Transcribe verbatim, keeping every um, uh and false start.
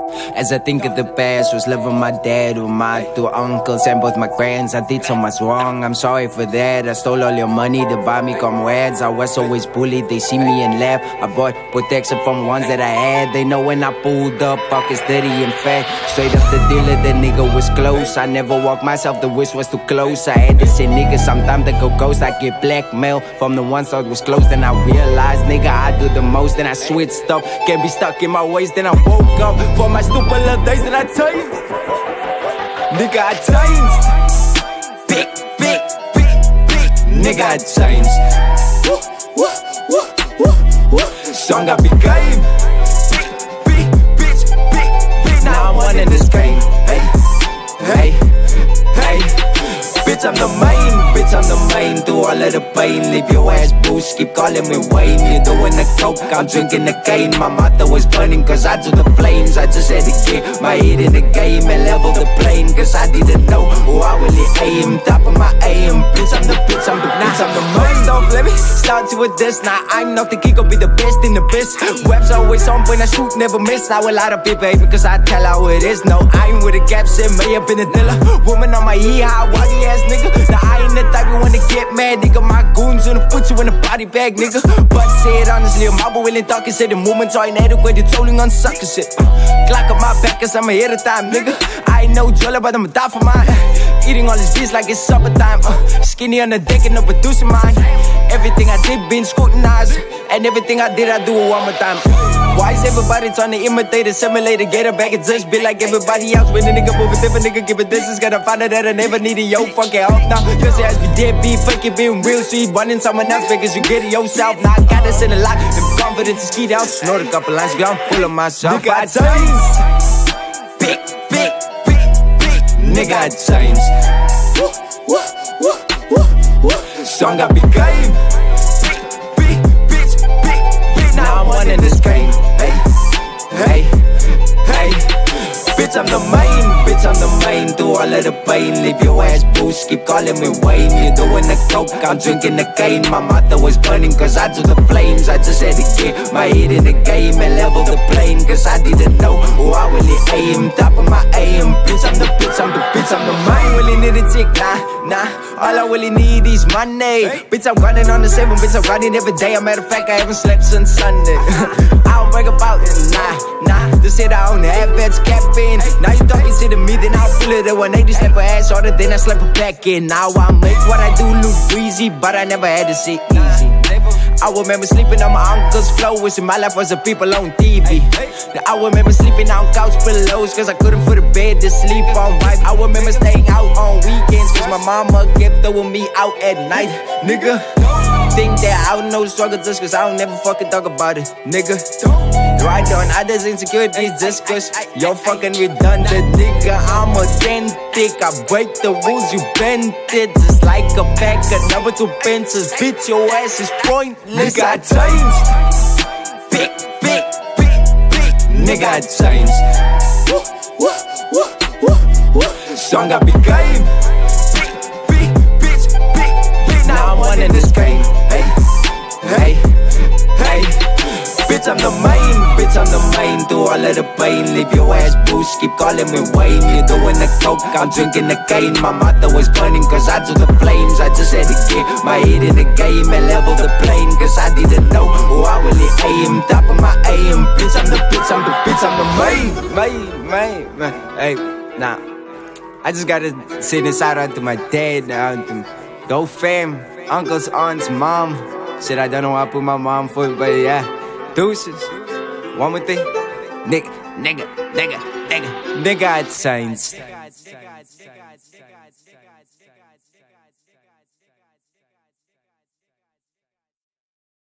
As I think of the past, was living my dad with my two uncles and both my grands. I did so much wrong, I'm sorry for that. I stole all your money to buy me comrades. I was always bullied, they see me and laugh. I bought protection from ones that I had. They know when I pulled up, pockets dirty and fat. Straight up the dealer, the nigga was close. I never walked myself, the wish was too close. I had to say nigga, sometimes they go ghost. I get blackmail from the ones that was close. Then I realized, nigga, I do the most. Then I switched up, can't be stuck in my ways. Then I woke up for my stupid little days that I changed. Nigga, I changed. Big, big, big, big. Nigga, I changed. Woo, woo, woo, woo, woo. Strong I became. Big, big, bitch, big, big. Now I'm one in this game. Hey, hey, hey. Bitch, I'm the main, bitch, I'm the main. Through all of the pain, leave your ass boost, keep calling me Wayne. You're doing the coke, I'm drinking the cane. My mouth was burning cause I do the flames. I just had to get my head in the game and level the plane. Cause I didn't know who I really aim. Top of my aim, bitch, I'm the bitch, I'm the bitch, I'm the main. Don't let me start you with this. Now I'm not the king, I'll be the best in the biz. Web's always on point, I shoot, never miss. Now a lot of people hate because I tell how it is. No, I ain't with a gap, shit, may have been a dealer. Woman on my E, high, why ass nigga. Now I ain't the type you wanna get mad, nigga. My goons gonna put you in a body bag, nigga. But say it honestly, I'm out willing talking shit. The movements are inadequate, you're trolling on sucker shit. Glock on my back cause I'm ahead of time, nigga. I ain't no jeweler, but I'ma die for mine. Eating all this beats like it's supper time. uh, Skinny on the deck and no producing mine. Everything I did been scrutinized, and everything I did I do it one more time. Why is everybody trying to imitate a simulator? Get it back and just be like everybody else. When a nigga move a different nigga give a distance, gotta find out that I never needed your fucking help now. Cause your ass be dead, be fake, it being real. So you running someone else because you get it yourself. Now I got this in a lot, if confidence is keyed out. Snort a couple lines, girl, I'm full of myself. Nigga, I changed. Big, big, big, big. Nigga, I changed. Woo, woo, woo, woo, woo. Strong I became. Big, big, bitch, big, big. Now I'm one in this game. Hey, hey, hey. Bitch, I'm the main, bitch, I'm the main. Through all of the pain, leave your ass boost, keep calling me Wayne. You're doing the coke, I'm drinking the cane. My mouth was burning cause I do the flames. I just had to get my head in the game and level the plane. Cause I didn't know who I really aim. Top of my aim, bitch, I'm the bitch, I'm the bitch, I'm the main. Really need a chick, nah, nah. All I really need is money. Bitch, I'm grinding on the seven, bitch, I'm grinding every day. A matter of fact, I haven't slept since Sunday. I don't break about it, nah, nah. Just said I don't have beds kept in. Now you talking shit to me, then I'll pull it at one eighty, slap her ass harder, then I slap her back in. Now I make what I do look breezy, but I never had to sit easy. I remember sleeping on my uncle's floor, wishing my life was a people on T V. I remember sleeping on couch pillows, cause I couldn't put a bed to sleep on right. I remember staying out on weekends, cause my mama kept throwing me out at night. Nigga, think that I don't know the struggle just cause I don't never fucking talk about it. Nigga, right on others' insecurities just cause you're fucking redundant. Nigga, I'm authentic, I break the rules, you bend it. Just like a pack of number two pencils, bitch, your ass is pointless. Nigga, I changed. Big, big, big, big. Nigga, I changed. Woo, woo, woo, woo, woo. Strong I became. Big, big, bitch, big, big. Now I'm one in this game. Hey, hey, hey. Bitch, I'm the main, bitch, I'm the main. Through all of the pain, leave your ass boost, keep calling me Wayne. You're doing the coke, I'm drinking the cane. My mouth was burning cause I do the flames. I just had to get my head in the game and level the plane. Cause I didn't know who I really aim. Top of my aim, bitch, I'm the bitch, I'm the bitch, I'm the main. Main, main, main. Hey, nah, I just gotta say this out to my dad, out to go fam, uncles, aunts, mom. Shit, I don't know why I put my mom for it, but yeah. Deuces. One more thing. Nigga, nigga, nigga, nigga. Nigga, I changed.